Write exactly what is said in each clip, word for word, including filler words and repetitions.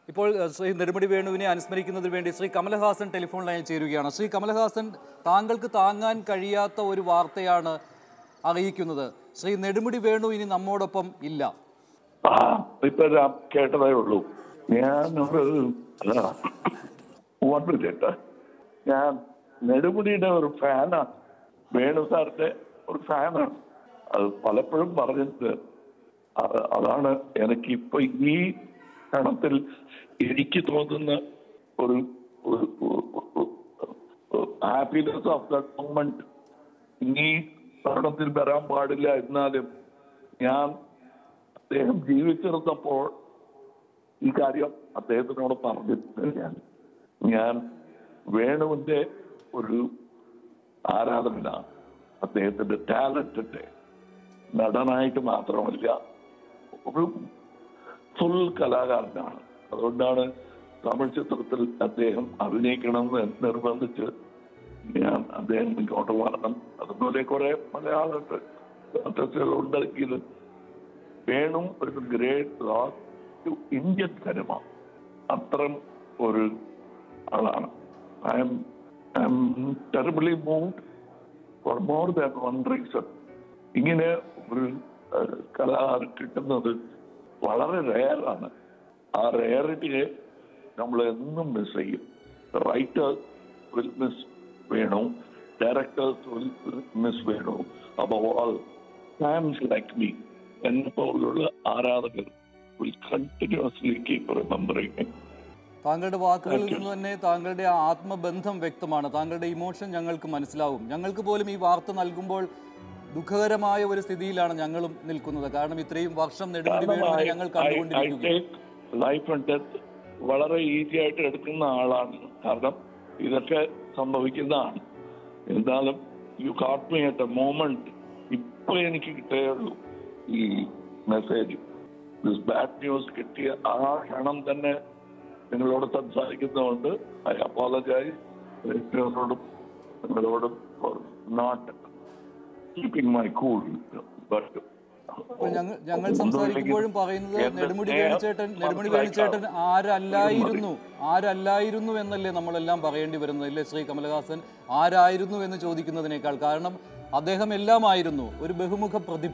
ഇപ്പോൾ ശ്രീ നെടുമുടി വേണുവിനെ അനുസ്മരിക്കുന്നതിന് വേണ്ടി ശ്രീ കമലഹാസൻ ടെലിഫോൺ ലൈനിൽ ചേരുകയാണ്. ശ്രീ കമലഹാസൻ, താങ്കൾക്ക് താങ്ങാൻ കഴിയാത്ത ഒരു വാർത്തയാണ് അറിയിക്കുന്നത്. ശ്രീ നെടുമുടി വേണു ഇനി നമ്മോടൊപ്പം ഇല്ല. ഇപ്പൊ കേട്ടതേ ഉള്ളൂ. ഞാൻ ഒരു ചേട്ടാ, ഞാൻ നെടുമുടിയുടെ ഒരു ഫാനാണ്, വേണു സാറിന്റെ ഒരു ഫാനാണ്. അത് പലപ്പോഴും പറഞ്ഞിട്ട് അതാണ് എനിക്കിപ്പോ ഈ ക്ഷണത്തിൽ എനിക്ക് തോന്നുന്ന ഒരു ഹാപ്പിനെസ് ഓഫ് ദാറ്റ് മൊമെന്റ്. ഇനി ഭരണത്തിൽ വരാൻ പാടില്ല. എന്നാലും ഞാൻ അദ്ദേഹം ജീവിച്ചിരുന്നപ്പോൾ ഈ കാര്യം അദ്ദേഹത്തിനോട് പറഞ്ഞിട്ടുണ്ട്. ഞാൻ ഞാൻ വേണുവിന്റെ ഒരു ആരാധകനാണ്. അദ്ദേഹത്തിന്റെ ടാലന്റിന്റെ നടനായിട്ട് മാത്രമല്ല, ഒരു ഫുൾ കലാകാരനാണ്. അതുകൊണ്ടാണ് തമിഴ് ചിത്രത്തിൽ അദ്ദേഹം അഭിനയിക്കണമെന്ന് നിർബന്ധിച്ച് ഞാൻ അദ്ദേഹം ഇങ്ങോട്ട് വരണം. അതുപോലെ കുറെ മലയാള ആർട്ടിസ്റ്റുകൾ ഉണ്ടെങ്കിലും വേണു ഒരു great loss to Indian cinema. അത്തരം ഒരു ആളാണ്. I'm I'm terribly moved for more than one reason. ഇങ്ങനെ ഒരു കലാകാരൻ കിട്ടുന്നത് വളരെ റെയറാണ്. ആ റെയറിറ്റിയെ നമ്മൾ എന്നും മിസ് ചെയ്യും. Writers will miss Venu, directors will miss Venu. above all, fans like me, എന്നെ പോലുള്ള ആരാധകർ will continuously keep remembering me. താങ്കളുടെ വാക്കുകളിൽ നിന്ന് തന്നെ താങ്കളുടെ ആത്മബന്ധം വ്യക്തമാണ്. താങ്കളുടെ ഇമോഷൻ ഞങ്ങൾക്ക് മനസ്സിലാവും. ഞങ്ങൾക്ക് പോലും ഈ വാർത്ത നൽകുമ്പോൾ ദുഃഖകരമായ ഒരു സ്ഥിതിയിലാണ് ഞങ്ങളും നിൽക്കുന്നത്. കാരണം ഇത്രയും വർഷം നെടുമുടി വേണുവിനെ ഞങ്ങൾ കണ്ടുകൊണ്ടിരിക്കുന്നു. ലൈഫ് ആൻഡ് ഡെത്ത് വളരെ ഈസി ആയിട്ട് എടുക്കുന്ന ആളാണ്. കാരണം ഇതൊക്കെ സംഭവിക്കുന്നതാണ്. എന്തായാലും you caught me at a moment. ഇപ്പൊ എനിക്ക് കിട്ടിയുള്ളൂ ഈ മെസ്സേജ്. ദിസ് ബാഡ് ന്യൂസ് കിട്ടിയ ആ ക്ഷണം തന്നെ നിങ്ങളോട് സംസാരിക്കുന്നതുകൊണ്ട് ഐ അപ്പോളജൈസ് റെഡ്രോടും നിങ്ങളോടും for not keeping my cool. But ഞങ്ങൾ സംസാരിക്കുമ്പോഴും പറയുന്നത് നെടുമുടി വേണുചേട്ടൻ നെടുമുടി വേണുചേട്ടൻ ആരല്ലായിരുന്നു ആരല്ലായിരുന്നു എന്നല്ലേ നമ്മളെല്ലാം പറയേണ്ടി വരുന്നത്, അല്ലേ ശ്രീ കമലഹാസൻ? ആരായിരുന്നു എന്ന് ചോദിക്കുന്നതിനേക്കാൾ. കാരണം അദ്ദേഹം എല്ലാമായിരുന്നു, ഒരു ബഹുമുഖ പ്രതിഭ.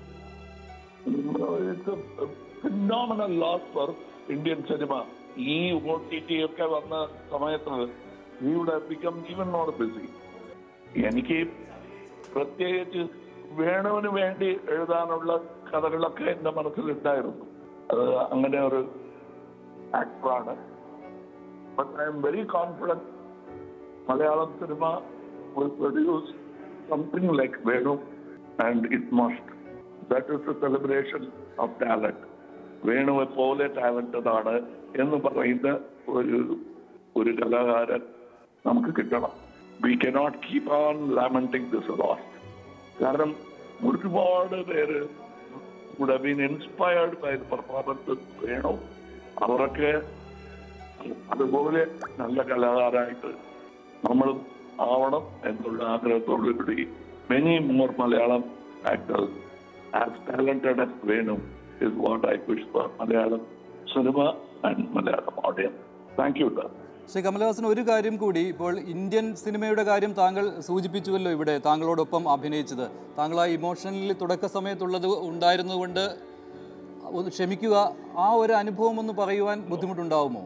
Phenomenal loss for Indian cinema. ഈ ഒ ടി ടി ഒക്കെ വന്ന സമയത്ത് he would have become even more busy. എനിക്ക് പ്രത്യേകിച്ച് വേണുവിന് വേണ്ടി എഴുതാനുള്ള കഥകളൊക്കെ എൻ്റെ മനസ്സിലുണ്ടായിരുന്നു. അത് അങ്ങനെ ഒരു ആക്ടറാണ്. But I'm very confident Malayalam cinema will produce something like Venu, and it must. That is the celebration of talent. വേണുവെ പോലെ ടാലന്റഡ് ആണ് എന്ന് പറയുന്ന ഒരു ഒരു കലാകാരൻ നമുക്ക് കിട്ടണം. We cannot keep on lamenting this loss. കാരണം ഒരുപാട് പേര് would have been inspired by the performance Venu. അവരൊക്കെ അതുപോലെ നല്ല കലാകാരായിട്ട് നമ്മളും ആവണം എന്നുള്ള ആഗ്രഹത്തോടു കൂടി many more Malayalam actors as talented as Venu is what I wish for Malayalam cinema and Malayalam audience. Thank you, sir. Shri Kamal Haasan, ഒരു കാര്യം കൂടി. ഇപ്പോൾ ഇന്ത്യൻ സിനിമയുടെ കാര്യം താങ്കൾ സൂചിപ്പിച്ചുവല്ലോ. ഇവിടെ താങ്കളോടൊപ്പം അഭിനയിച്ചത്, താങ്കൾ ആ ഇമോഷണലി തുടക്ക സമയത്തുള്ളത് ഉണ്ടായിരുന്നതുകൊണ്ട് ക്ഷമിക്കുക, ആ ഒരു അനുഭവം ഒന്ന് പറയുവാൻ ബുദ്ധിമുട്ടുണ്ടാവുമോ?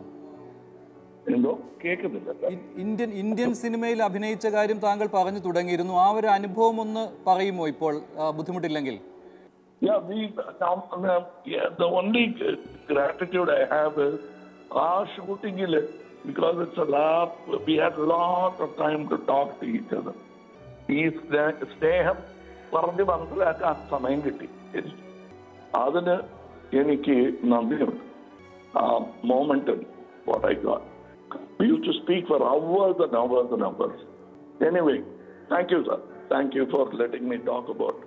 ഇന്ത്യൻ ഇന്ത്യൻ സിനിമയിൽ അഭിനയിച്ച കാര്യം താങ്കൾ പറഞ്ഞു തുടങ്ങിയിരുന്നു. ആ ഒരു അനുഭവം ഒന്ന് പറയുമോ ഇപ്പോൾ, ബുദ്ധിമുട്ടില്ലെങ്കിൽ? Yeah, we, um, yeah, the only gratitude I have is our shooting, because it's a lot, we had a lot of time to talk to each other. ഈ സ്നേഹം പറഞ്ഞ് മനസ്സിലാക്കാൻ സമയം കിട്ടി. അതിന് എനിക്ക് നന്ദിയുണ്ട്. ആ moment what I got. We used to speak for hours and hours and hours. Anyway, thank you, sir. Thank you for letting me talk about